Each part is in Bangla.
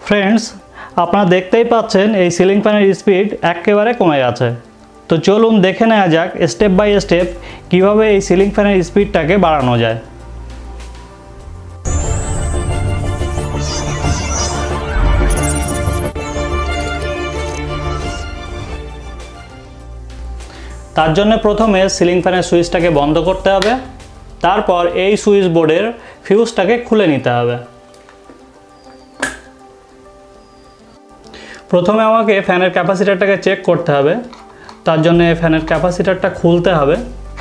फ्रेंड्स আপনারা দেখতেই পাচ্ছেন এই সিলিং ফ্যানের স্পিড একেবারে কমে গেছে। তো চলুন দেখে নেওয়া যাক স্টেপ বাই স্টেপ কিভাবে এই সিলিং ফ্যানের স্পিডটাকে বাড়ানো যায়। তার জন্য প্রথমে সিলিং ফ্যানের সুইচটাকে বন্ধ করতে হবে, তারপর এই সুইচ বোর্ডের ফিউজটাকে খুলে নিতে হবে। প্রথমে আমাকে ফ্যানের ক্যাপাসিটরটাকে চেক করতে হবে, তার জন্য ফ্যানের ক্যাপাসিটরটা খুলতে হবে।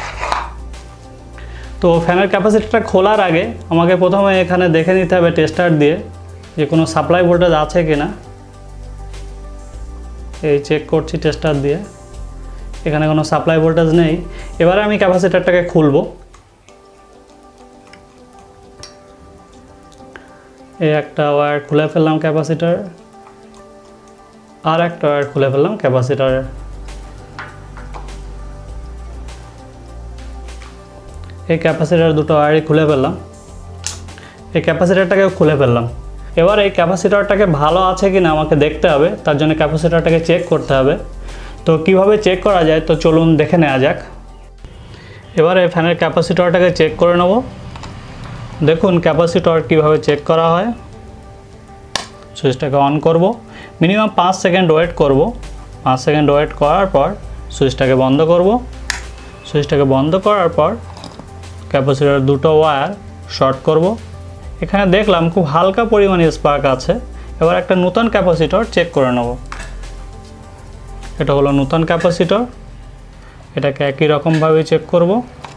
তো ফ্যানের ক্যাপাসিটরটা খোলার আগে আমাকে প্রথমে এখানে দেখে নিতে হবে টেস্টার দিয়ে যে কোনো সাপ্লাই ভোল্টেজ আছে কিনা। এই চেক করছি টেস্টার দিয়ে, এখানে কোনো সাপ্লাই ভোল্টেজ নেই। এবারে আমি ক্যাপাসিটরটাকে খুলবো। এই একটা ওয়্যার খুলে ফেললাম ক্যাপাসিটর, আর একটা ওয়্যার খুলে ফেললাম ক্যাপাসিটরের। এই ক্যাপাসিটর দুটো ওয়্যারই খুলে ফেললাম, এই ক্যাপাসিটরটাকেও খুলে ফেললাম। এবার এই ক্যাপাসিটরটাকে ভালো আছে কিনা আমাকে দেখতে হবে, তার জন্য ক্যাপাসিটরটাকে চেক করতে হবে। তো কিভাবে চেক করা যায় তো চলুন দেখে নেওয়া যাক। এবারে ফ্যানের ক্যাপাসিটরটাকে চেক করে নেব। দেখুন ক্যাপাসিটর কিভাবে চেক করা হয়। সুইচটাকে অন করব, মিনিমাম 5 সেকেন্ড ওয়েট করব। 5 সেকেন্ড ওয়েট করার পর সুইচটাকে বন্ধ করব। সুইচটাকে বন্ধ করার পর ক্যাপাসিটর দুটো ওয়্যার শর্ট করব। এখানে দেখলাম খুব হালকা পরিমাণে স্পার্ক আছে। এবার একটা নতুন ক্যাপাসিটর চেক করে নেব। এটা হলো নতুন ক্যাপাসিটর, এটাকে একই রকমভাবে চেক করব।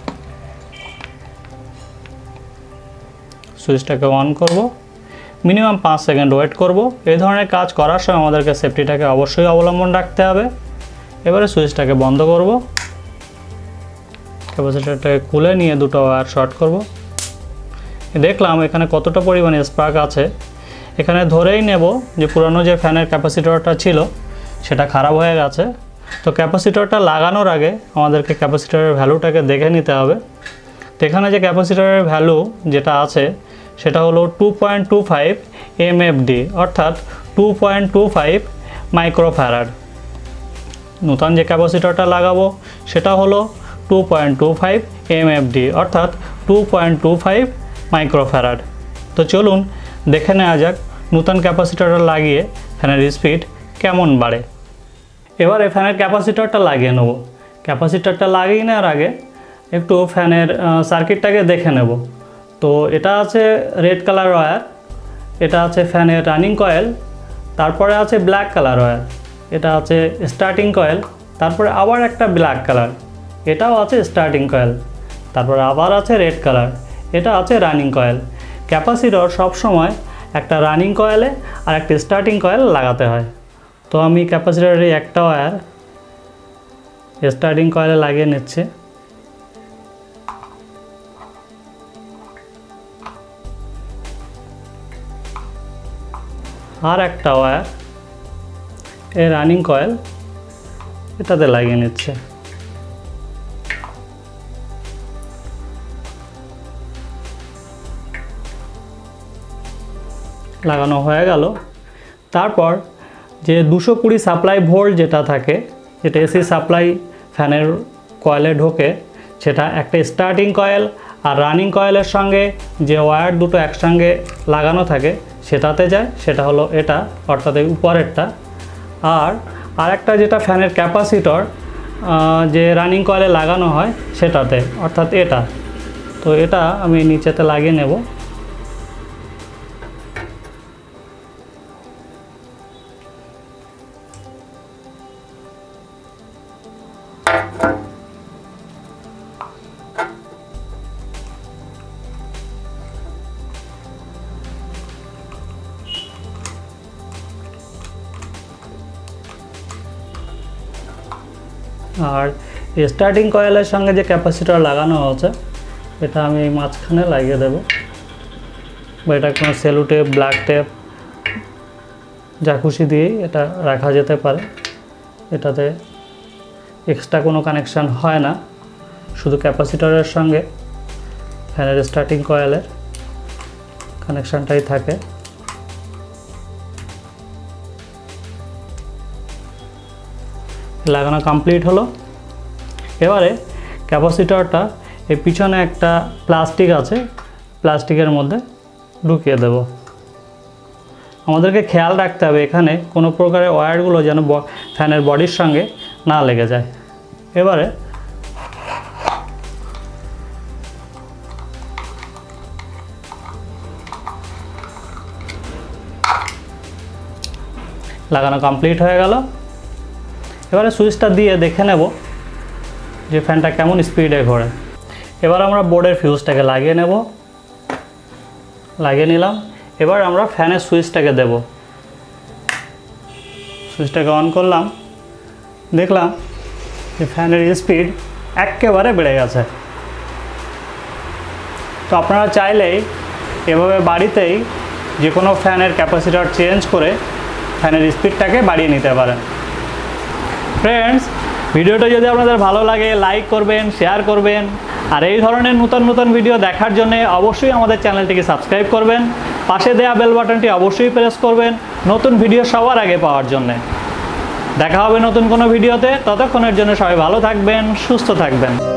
সুইচটাকে অন করব, মিনিমাম 5 সেকেন্ড ওয়েট করব। এই ধরনের কাজ করার সময় আমাদেরকে সেফটিটাকে অবশ্যই অবলম্বন রাখতে হবে। এবারে সুইচটাকে বন্ধ করব, ক্যাপাসিটরটাকে খুলে নিয়ে দুটো ওয়্যার শর্ট করব। দেখলাম এখানে কতটা পরিমাণে স্পার্ক আছে। এখানে ধরেই নেব যে পুরানো যে ফ্যানের ক্যাপাসিটরটা ছিল সেটা খারাপ হয়ে গেছে। তো ক্যাপাসিটরটা লাগানোর আগে আমাদেরকে ক্যাপাসিটরের ভ্যালুটাকে দেখে নিতে হবে। তো এখানে যে ক্যাপাসিটরের ভ্যালু যেটা আছে সেটা হলো 2.25 MFD, অর্থাৎ 2.25 মাইক্রোফ্যারাড। নতুন যে ক্যাপাসিটরটা লাগাবো সেটা হলো 2.25 MFD, অর্থাৎ 2.25 মাইক্রোফ্যারাড। তো চলুন দেখে নেওয়া যাক নতুন ক্যাপাসিটরটা লাগিয়ে ফ্যানের স্পিড কেমন বাড়ে। এবারে ফ্যানের ক্যাপাসিটরটা লাগিয়ে নেব। ক্যাপাসিটরটা লাগিয়ে নেওয়ার আগে একটু ফ্যানের সার্কিটটাকে দেখে নেব। তো এটা আছে রেড কালার ওয়্যার, এটা আছে ফ্যানের রানিং কয়েল, তারপরে আছে ব্ল্যাক কালার ওয়্যার, এটা আছে স্টার্টিং কয়েল, তারপরে আবার একটা ব্ল্যাক কালার, এটাও আছে স্টার্টিং কয়েল, তারপরে আবার আছে রেড কালার, এটা আছে রানিং কয়েল। ক্যাপাসিটর সবসময় একটা রানিং কয়েলে আর একটা স্টার্টিং কয়েল লাগাতে হয়। তো আমি ক্যাপাসিটরের একটা ওয়্যার স্টার্টিং কয়েলে লাগিয়ে নিচ্ছি। আর একটা ওয়্যার এই রানিং কয়েল এটাতে লাগিয়ে নিচ্ছে। লাগানো হয়ে গেল। তারপর যে 220 সাপ্লাই ভোল্ট যেটা থাকে, যেটা এসি সাপ্লাই ফ্যানের কয়েলে ঢোকে, সেটা একটা স্টার্টিং কয়েল আর রানিং কয়েলের সঙ্গে যে ওয়্যার দুটো একসঙ্গে লাগানো থাকে সেটাতে যায়, সেটা হলো এটা, অর্থাৎ এই উপরেরটা। আর একটা যেটা ফ্যানের ক্যাপাসিটর যে রানিং কয়েলে লাগানো হয় সেটাতে, অর্থাৎ এটা। তো এটা আমি নিচেতে লাগিয়ে নেব। আর স্টার্টিং কয়েলের সঙ্গে যে ক্যাপাসিটর লাগানো আছে এটা আমি এই মাঝখানে লাগিয়ে দেব, বা এটা কোনো সেলো টেপ, ব্ল্যাক টেপ যা খুশি দিয়েই এটা রাখা যেতে পারে। এটাতে এক্সট্রা কোনো কানেকশান হয় না, শুধু ক্যাপাসিটরের সঙ্গে ফ্যানের স্টার্টিং কয়েলের কানেকশানটাই থাকে। লাগানো কমপ্লিট হলো। এবারে ক্যাপাসিটরটা এই পিছনে একটা প্লাস্টিক আছে, প্লাস্টিকের মধ্যে ঢুকিয়ে দেব। আমাদেরকে খেয়াল রাখতে হবে এখানে কোনো প্রকারের ওয়্যারগুলো যেন ফ্যানের বডির সঙ্গে না লেগে যায়। এবারে লাগানো কমপ্লিট হয়ে গেল। এবারে সুইচটা দিয়ে দেখে নেব যে ফ্যানটা কেমন স্পিডে ঘোরে। এবার আমরা বোর্ডের ফিউজটাকে লাগিয়ে নেব, লাগিয়ে নিলাম। এবার আমরা ফ্যানের সুইচটাকে দেব, সুইচটাকে অন করলাম, দেখলাম যে ফ্যানের স্পিড একেবারে বেড়ে গেছে। তো আপনারা চাইলেই এভাবে বাড়িতেই যে কোনো ফ্যানের ক্যাপাসিটর চেঞ্জ করে ফ্যানের স্পিডটাকে বাড়িয়ে নিতে পারেন। ফ্রেন্ডস, ভিডিওটা যদি আপনাদের ভালো লাগে লাইক করবেন, শেয়ার করবেন, আর এই ধরনের নতুন নতুন ভিডিও দেখার জন্য অবশ্যই আমাদের চ্যানেলটিকে সাবস্ক্রাইব করবেন। পাশে দেওয়া বেল বাটনটি অবশ্যই প্রেস করবেন নতুন ভিডিও সবার আগে পাওয়ার জন্য। দেখা হবে নতুন কোনো ভিডিওতে, ততক্ষণের জন্য সবাই ভালো থাকবেন, সুস্থ থাকবেন।